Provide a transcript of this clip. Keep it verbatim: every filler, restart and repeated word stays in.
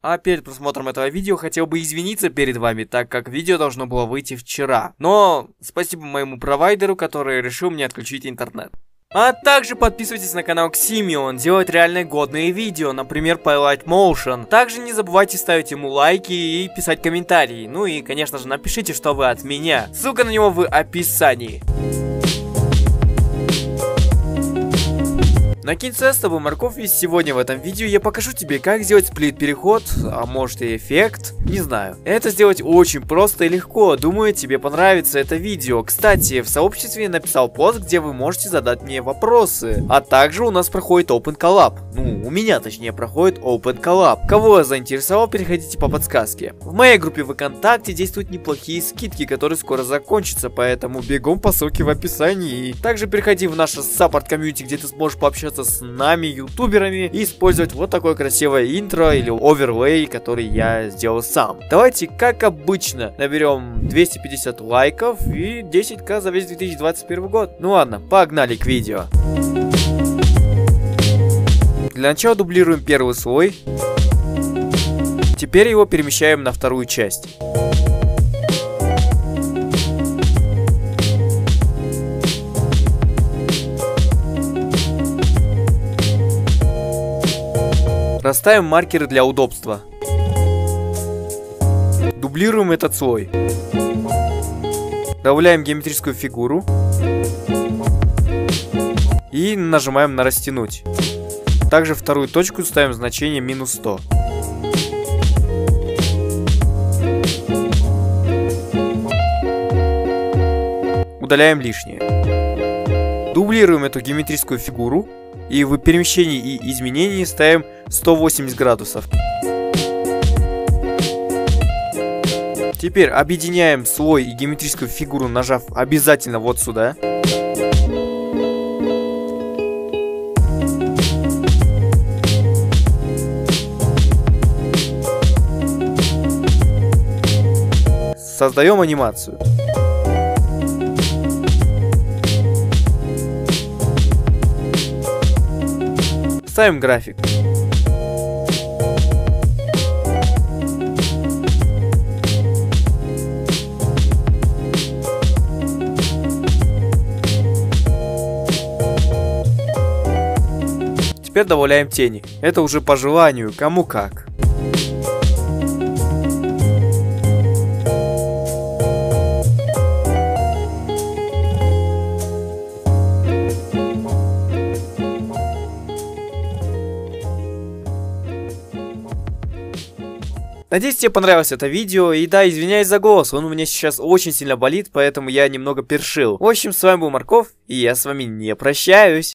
А перед просмотром этого видео хотел бы извиниться перед вами, так как видео должно было выйти вчера. Но спасибо моему провайдеру, который решил мне отключить интернет. А также подписывайтесь на канал Ксими, он делает реально годные видео, например, по Light Motion. Также не забывайте ставить ему лайки и писать комментарии. Ну и, конечно же, напишите, что вы от меня. Ссылка на него в описании. Накинься с тобой, морковь, и сегодня в этом видео я покажу тебе, как сделать сплит-переход, а может и эффект, не знаю. Это сделать очень просто и легко, думаю, тебе понравится это видео. Кстати, в сообществе я написал пост, где вы можете задать мне вопросы. А также у нас проходит Open Collab. Ну, у меня точнее проходит Open Collab. Кого я заинтересовал, переходите по подсказке. В моей группе ВКонтакте действуют неплохие скидки, которые скоро закончатся, поэтому бегом по ссылке в описании. Также переходи в наше саппорт-комьюнити, где ты сможешь пообщаться с нами, ютуберами, и использовать вот такое красивое интро или оверлей, который я сделал сам. Давайте, как обычно, наберем двести пятьдесят лайков и десять тысяч за весь две тысячи двадцать первый год. Ну ладно, погнали к видео. Для начала дублируем первый слой. Теперь его перемещаем на вторую часть. Расставим маркеры для удобства. Дублируем этот слой. Добавляем геометрическую фигуру. И нажимаем на растянуть. Также вторую точку ставим значение минус сто. Удаляем лишнее. Дублируем эту геометрическую фигуру. И в перемещении и изменении ставим сто восемьдесят градусов. Теперь объединяем слой и геометрическую фигуру, нажав обязательно вот сюда. Создаем анимацию. Ставим график. Теперь добавляем тени. Это уже по желанию, кому как. Надеюсь, тебе понравилось это видео, и да, извиняюсь за голос, он у меня сейчас очень сильно болит, поэтому я немного першил. В общем, с вами был Морков, и я с вами не прощаюсь.